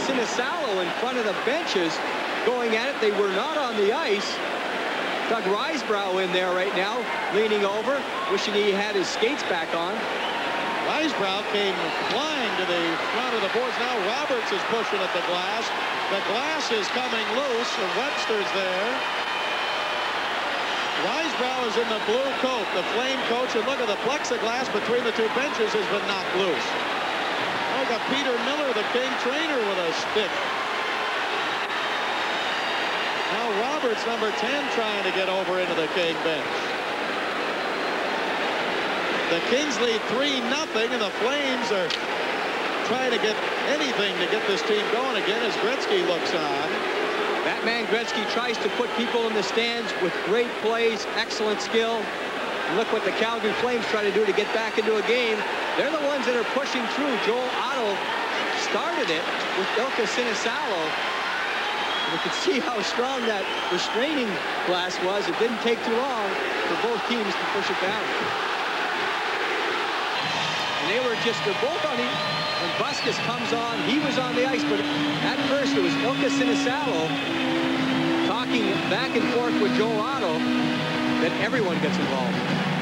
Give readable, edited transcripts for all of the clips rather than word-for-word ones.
Sinisalo in front of the benches going at it. They were not on the ice. Doug Risebrough in there right now, leaning over, wishing he had his skates back on. Risebrough came flying to the front of the boards. Now Roberts is pushing at the glass. The glass is coming loose, and Webster's there. Risebrough is in the blue coat, the Flame coach, and look at the plexiglass between the two benches has been knocked loose. Oh, got Peter Miller, the King trainer, with a stick. Now Roberts, number 10, trying to get over into the King bench. The Kings lead 3-0, and the Flames are trying to get anything to get this team going again as Gretzky looks on. That man Gretzky tries to put people in the stands with great plays, excellent skill. Look what the Calgary Flames try to do to get back into a game. They're the ones that are pushing through. Joel Otto started it with Ilka Sinisalo. You can see how strong that restraining glass was. It didn't take too long for both teams to push it down. And they're both on the, when Busquets comes on, he was on the ice, but at first it was Ilka Sinisalo talking back and forth with Joel Otto. Then everyone gets involved.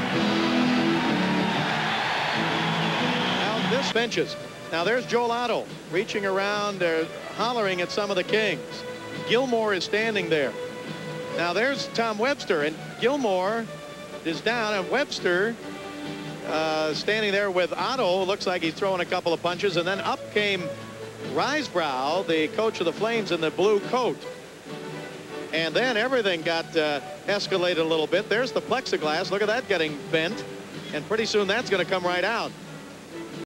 Now this benches. Now there's Joel Otto reaching around, hollering at some of the Kings. Gilmour is standing there. Now there's Tom Webster, and Gilmour is down, and Webster standing there with Otto. Looks like he's throwing a couple of punches, and then up came Risebrough, the coach of the Flames, in the blue coat. And then everything got escalated a little bit. There's the plexiglass. Look at that getting bent, and pretty soon that's going to come right out.